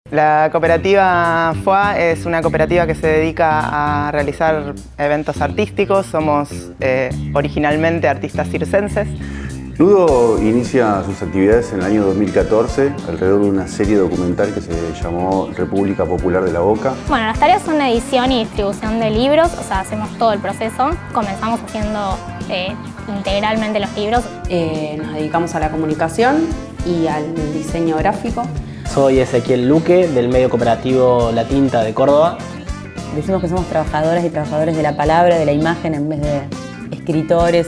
La cooperativa FOA es una cooperativa que se dedica a realizar eventos artísticos. Somos originalmente artistas circenses. Ludo inicia sus actividades en el año 2014 alrededor de una serie documental que se llamó República Popular de la Boca. Bueno, las tareas son edición y distribución de libros, o sea, hacemos todo el proceso. Comenzamos haciendo integralmente los libros. Nos dedicamos a la comunicación y al diseño gráfico. Soy Ezequiel Luque, del medio cooperativo La Tinta de Córdoba. Decimos que somos trabajadoras y trabajadores de la palabra, de la imagen, en vez de escritores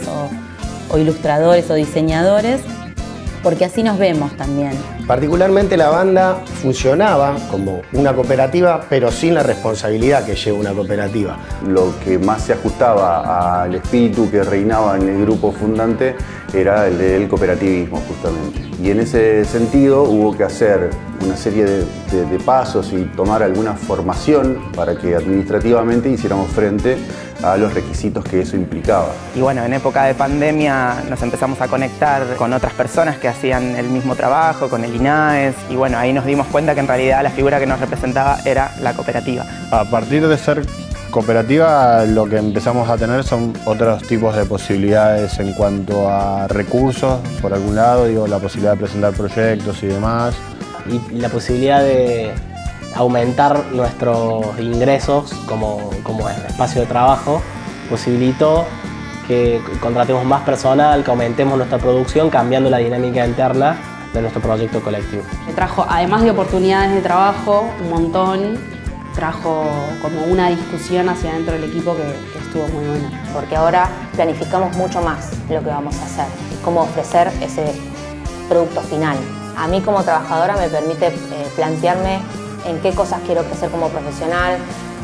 o ilustradores o diseñadores, porque así nos vemos también. Particularmente la banda funcionaba como una cooperativa, pero sin la responsabilidad que lleva una cooperativa. Lo que más se ajustaba al espíritu que reinaba en el grupo fundante era el del cooperativismo, justamente. Y en ese sentido hubo que hacer una serie de pasos y tomar alguna formación para que administrativamente hiciéramos frente a los requisitos que eso implicaba. Y bueno, en época de pandemia nos empezamos a conectar con otras personas que hacían el mismo trabajo, con el INAES, y bueno, ahí nos dimos cuenta que en realidad la figura que nos representaba era la cooperativa. A partir de ser cooperativa, lo que empezamos a tener son otros tipos de posibilidades en cuanto a recursos, por algún lado, digo, la posibilidad de presentar proyectos y demás. Y la posibilidad de aumentar nuestros ingresos como espacio de trabajo posibilitó que contratemos más personal, que aumentemos nuestra producción, cambiando la dinámica interna de nuestro proyecto colectivo. Me trajo, además de oportunidades de trabajo, un montón, trajo como una discusión hacia adentro del equipo que estuvo muy buena. Porque ahora planificamos mucho más lo que vamos a hacer, cómo ofrecer ese producto final. A mí como trabajadora me permite plantearme en qué cosas quiero crecer como profesional,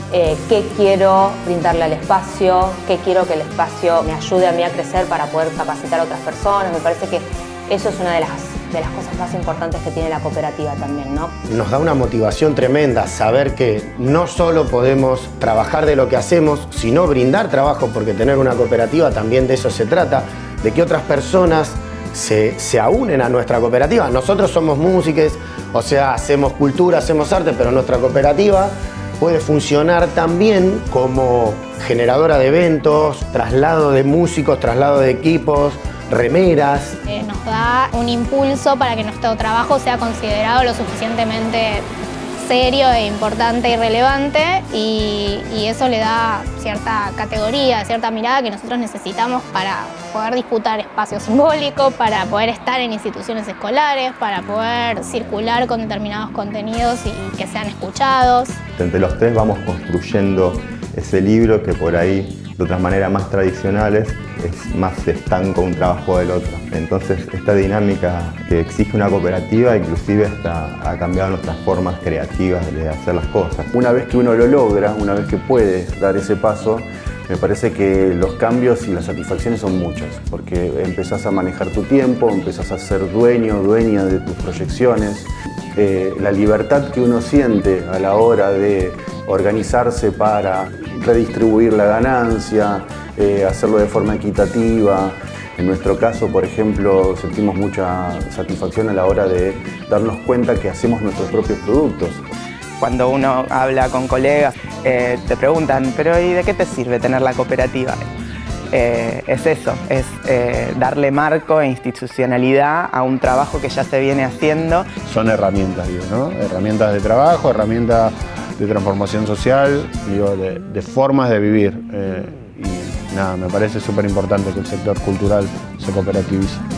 qué quiero brindarle al espacio, qué quiero que el espacio me ayude a mí a crecer para poder capacitar a otras personas. Me parece que eso es una de las cosas más importantes que tiene la cooperativa también, ¿no? Nos da una motivación tremenda saber que no solo podemos trabajar de lo que hacemos, sino brindar trabajo, porque tener una cooperativa también de eso se trata, de que otras personas se aúnen a nuestra cooperativa. Nosotros somos músicos, o sea, hacemos cultura, hacemos arte, pero nuestra cooperativa puede funcionar también como generadora de eventos, traslado de músicos, traslado de equipos, remeras. Nos da un impulso para que nuestro trabajo sea considerado lo suficientemente serio e importante y relevante, y eso le da cierta categoría, cierta mirada que nosotros necesitamos para poder disputar espacio simbólico, para poder estar en instituciones escolares, para poder circular con determinados contenidos y que sean escuchados. Entre los tres vamos construyendo ese libro que por ahí, de otras maneras más tradicionales, es más estanco un trabajo del otro. Entonces, esta dinámica que exige una cooperativa inclusive ha cambiado nuestras formas creativas de hacer las cosas. Una vez que uno lo logra, una vez que puede dar ese paso, me parece que los cambios y las satisfacciones son muchas, porque empezás a manejar tu tiempo, empezás a ser dueño, dueña de tus proyecciones. La libertad que uno siente a la hora de organizarse para redistribuir la ganancia, hacerlo de forma equitativa. En nuestro caso, por ejemplo, sentimos mucha satisfacción a la hora de darnos cuenta que hacemos nuestros propios productos. Cuando uno habla con colegas, te preguntan, pero ¿y de qué te sirve tener la cooperativa? Es eso, es darle marco e institucionalidad a un trabajo que ya se viene haciendo. Son herramientas, digo, ¿no? Herramientas de trabajo, herramientas de transformación social, digo, de formas de vivir. Y nada, me parece súper importante que el sector cultural se cooperativice.